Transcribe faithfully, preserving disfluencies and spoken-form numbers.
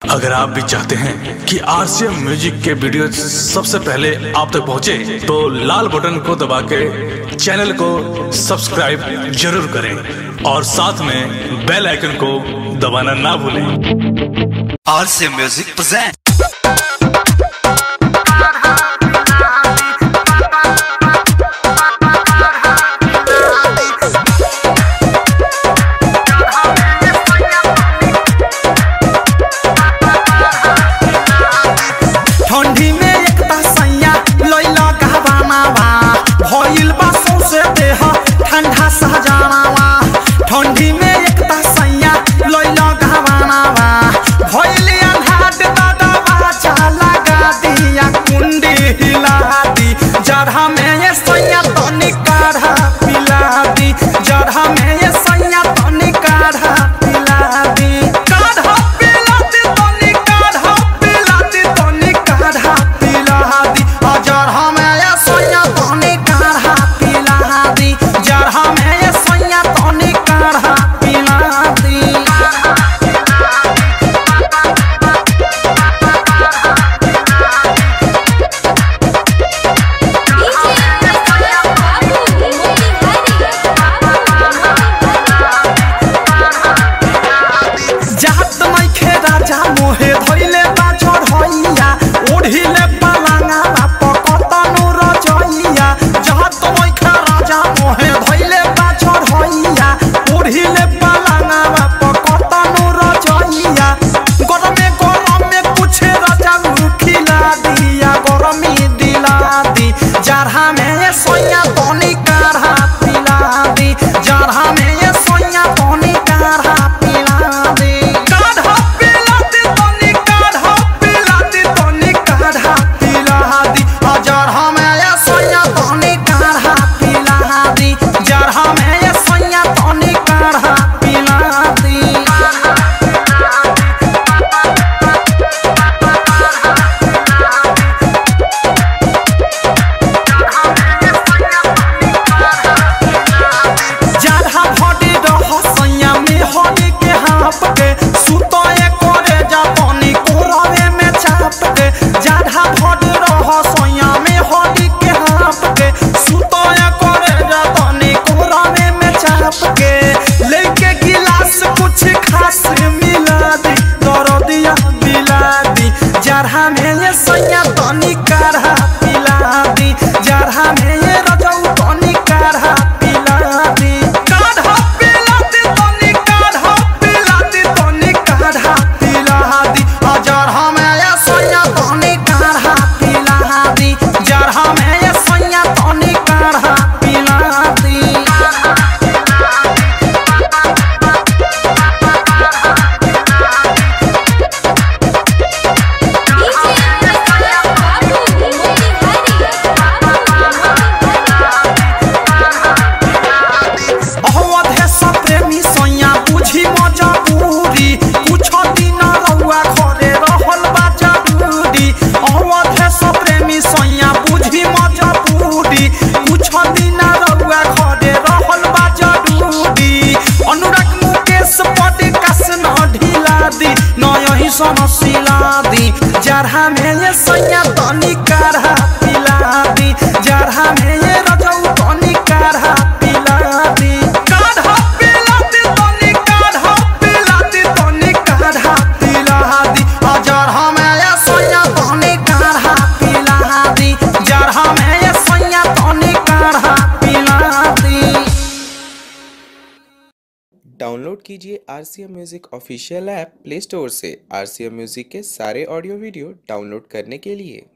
अगर आप भी चाहते हैं कि आरसीएम म्यूजिक के वीडियो सबसे पहले आप तक पहुंचे, तो लाल बटन को दबा के चैनल को सब्सक्राइब जरूर करें और साथ में बेल आइकन को दबाना ना भूलें। RCM music present. ठंडी में एक सैया लैला कहवाना बा भइल बा सौसे देह ठंडा सहजाना। ठंडी में एक सैया लैला कहवाना बा भइल अन्हाट दादा बाजा लगा दिया कुंडी हिला दी। जड़ा में ये सैया तनी काढ़ा पिला दी। जड़ा में ये सैया तनी काढ़ा पिला दी। काढ़ा पिला दी तनी काढ़ा पिला दी तनी काढ़ा पिला दी। जड़ा में ये सैया तनी काढ़ा पिला दी। जड़ा में ये सैया तनी काढ़ा पिला दी। जात नइखे राजा मोहे धइले बा चढ़इया ओढ़िले पलंगा पकतनु रजइया। जात नइखे राजा मोहे धइले बा चढ़इया ओढ़िले पलंगा पकतनु रजइया। गरमे गरमे कुछ राजा खिला दिया गरमी दिला दी। जड़ा में ये सैया तनी काढ़ा पिला दी। जड़ा में ये सैया तनी काढ़ा पिला दी। काढ़ा पिला दी तनी काढ़ा पिला दी तनी काढ़ा पिला दी। जड़ा में ये सैया तनी काढ़ा पिला दी। जड़ा में ये सैया तनी काढ़ा पिला दी। जड़ा भडी रह सैया में हडी के हाँप के सुतए करे जा तनी कोरवे में चाप के। जड़ा भडी रह सैया में हडी के हाँप के सुतए करे जा तनी कोरवे में चाप के। लेके गिलास कुछ खास मिला दी दरदिया मिला दी। जड़ा में ये सैया तनी काढ़ा पिला दी। जड़ा में ये रजऊ तनी काढ़ा पिला दी। काढ़ा पिला दी तनी काढ़ा पिला दी तनी काढ़ा पिला दी। जड़ा में ये सैया तनी काढ़ा पिला दी। जड़ा में ये सैया तनी काढ़ा पिला दी। अवधे सब प्रेमी सैया बुझी मजबूरी कुछ दिन रउआ घरे रहल बा जरूरी। अवधे सब प्रेमी सैया बुझी मजबूरी कुछ दिन रउआ घरे रहल बा जरूरी। अनुराग मुकेश पॉडकास्ट न ढिला दी न यही सन सिला दी। जड़ा में ये सैया तनी काढ़ा पिला दी। जड़ा में ये रजऊ तनी काढ़ा पिला दी। काढ़ा पिला दी तनी काढ़ा पिला दी तनी काढ़ा पिला दी। जड़ा में ये सैया तनी काढ़ा पिला दी। जड़ा में ये सैया तनी काढ़ा पिला दी। डाउनलोड कीजिए RCM music official app play store से। आरसीएम म्यूजिक के सारे ऑडियो वीडियो डाउनलोड करने के लिए